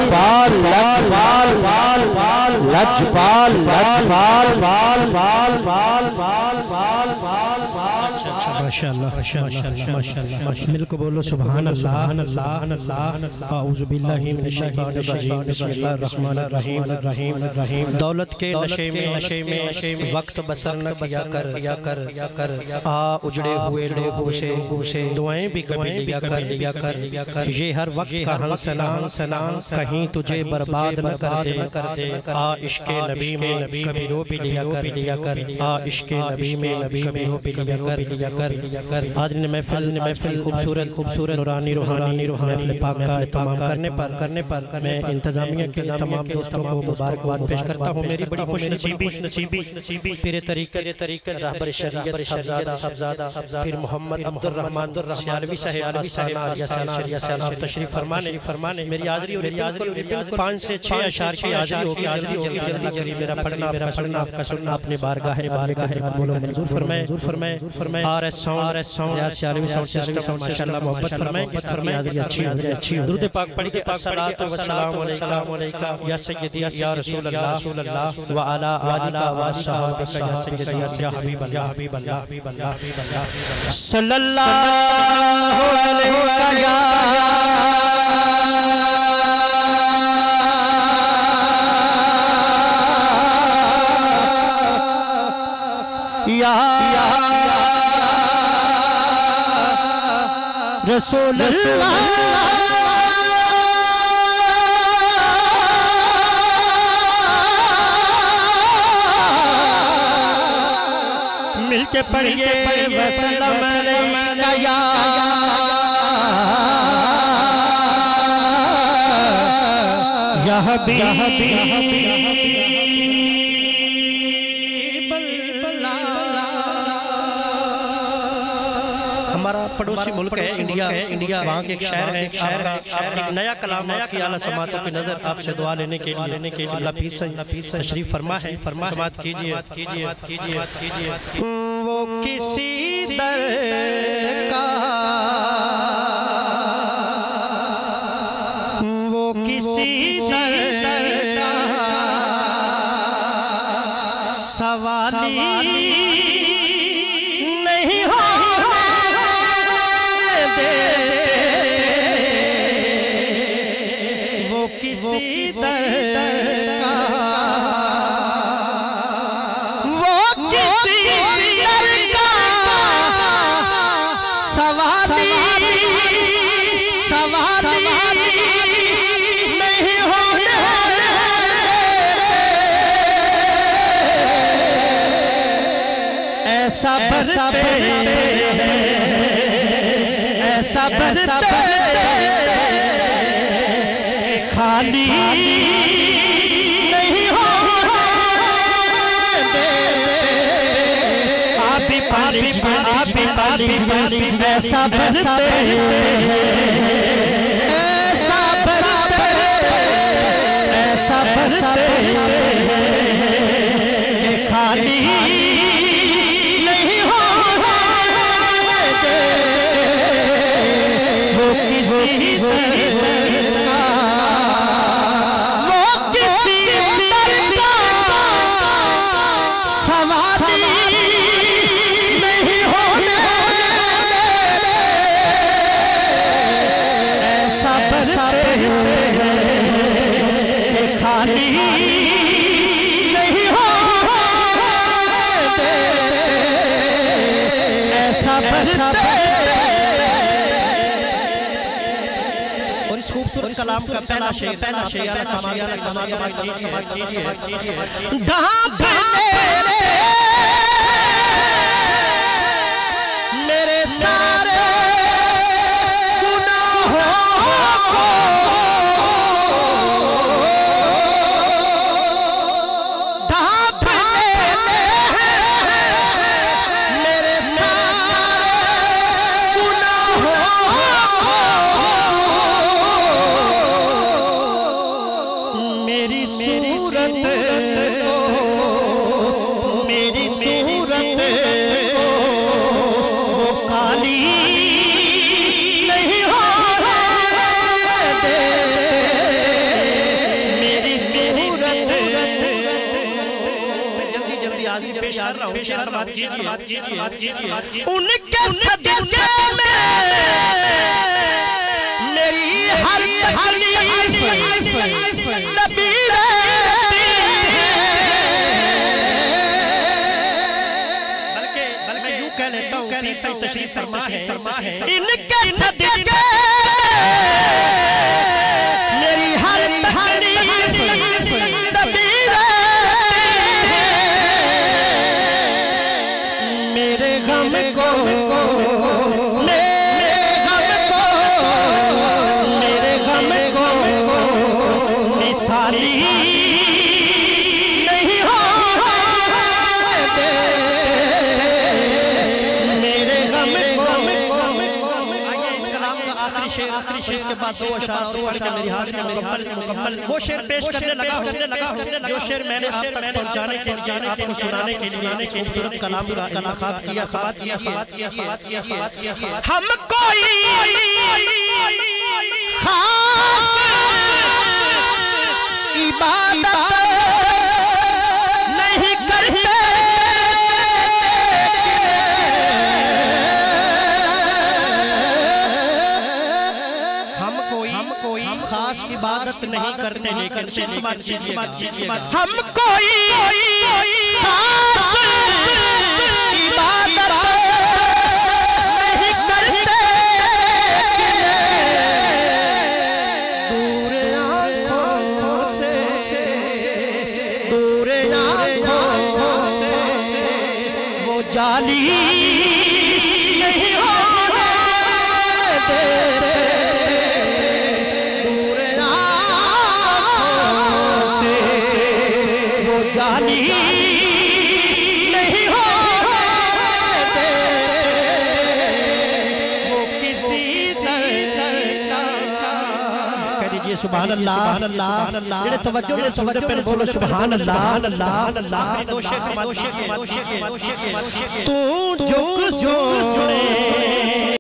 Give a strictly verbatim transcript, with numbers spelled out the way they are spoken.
लजपाल लजपाल पाल पाल लजपाल लजपाल पाल पाल पाल पाल पाल पाल पाल। माशाअल्लाह माशाअल्लाह माशाअल्लाह। मिल को बोलो सुभान अल्लाह अल्लाह। औज़ु बिल्लाहि मिनश शैतानिर रजीम। बिस्मिल्लाहिर रहमानिर रहीम रहीम रहीम। दौलत के नशे में नशे में वक्त बसर न किया कर किया कर किया कर। आ उजड़े हुए लोगों से से दुआएं भी कभी लिया कर लिया कर लिया कर। ये हर वक्त का हंसना हंसना कहीं तुझे बर्बाद न कर दे कर दे। आ इश्क़े नबी में नबी कभी रो भी लिया कर लिया कर। आ इश्क़े नबी में नबी कभी रो भी लिया कर लिया कर लिया कर। आज ने महफिल ने महफिल खूबसूरत खूबसूरत नूरानी रूहानी महफिल पाक का इत्माम करने पर करने पर मैं इंतजामिया के तमाम दोस्तों को मुबारकबाद पेश करता हूँ। मेरी बड़ी खुश नसीबी नसीबी नसीबी मेरे तरीके मेरे तरीके रहबर शरीयत शहजादा शहजादा फिर मोहम्मद अब्दुल रहमान सियालवी साहब साहब तशरीफ फरमाने फरमाने मेरी हाज़िरी और मेरी हाज़िरी पाँच से छह अशार की हाज़िरी होगी। हाज़िरी होगी जल्दी करिए। मेरा पढ़ना मेरा पढ़ना आपका सुनना अपने बारगाह बारगाह कबूल और मंजूर फरमाए फरमाए फरमाए। R S sound R S sound Sialvi sound system माशाअल्लाह मोहब्बत फरमाए फरमाए। हाज़िरी अच्छी हाज़िरी अच्छी। दुरूद पाक पढ़ के अस्सलातु वस्सलामु अलैका या सय्यदी या रसूल अल्लाह रसूल अल्लाह व अला आलिका व सहाबिका या सय्यदी या हबीब अल्लाह हबीब अल्लाह हबीब अल्लाह सल्लल्लाहु अलैहि या या रसूल अल्लाह। मिलके पढ़िए वसल्लम अलैका या या हबीब। हमारा पड़ोसी मुल्क है इंडिया है इंडिया वहाँ के एक शहर है शहर है एक नया कलाम नया की आला समातों की नजर आपसे दुआ लेने के लिए लेने के लिए अल्लाह पीर से तशरीफ फरमा है फरमा समात कीजिए कीजिए कीजिए कीजिए। वो किसी दर का वो किसी दर का सवाली नहीं हो किसी दर का वो किसी दर का सवाली सवाली नहीं होने ऐसा बरसते ऐसा बरसते खाली नहीं हो आप ही पानी आप ही पानी ऐसा बरसते ऐसा बरसते ऐसा बरसते खाली नहीं हो वो किसी से खाली नहीं हो ऐसा बरसते। और इस खूबसूरत कलाम का पहला शेर पहला शेर समाज समाज कीजिए। मेरे सारे नाज़रीन पेश कर रहा हूं, शेर समाप्त कीजिए। उनके सदक़े में मेरी हर तकलीफ नबी तशरीफ फरमा है, इनके सदक़े मेरी हर तकलीफ नबी मेरे गम को मेरे गम को मेरे गम को निसारी नहीं हो आखिरी शेर के बाद दो अशार और पढ़ के मेरी हाथ में मुकम्मल मुकम्मल वो शेर पेश करने लगा करने लगा जो शेर मैंने आप तक पहुंचाने के लिए आपको सुनाने के लिए मैंने खूबसूरत कलाम का इंतखाब किया बात किया बात किया बात किया बात किया हम कोई खास इबादत नहीं करते खास इबादत नहीं करते लेकिन हम कोई खास इबादत नहीं करते दूर आँखों से दूर आँखों से वो जाली नहीं होने देते जानी नहीं हो वो किसी कह दीजिए सुभान अल्लाह मेरे तवज्जो मेरे तवज्जो पे बोलो सुभान अल्लाह अल्लाह अल्लाह दो शेर दो शेर तू जो सुने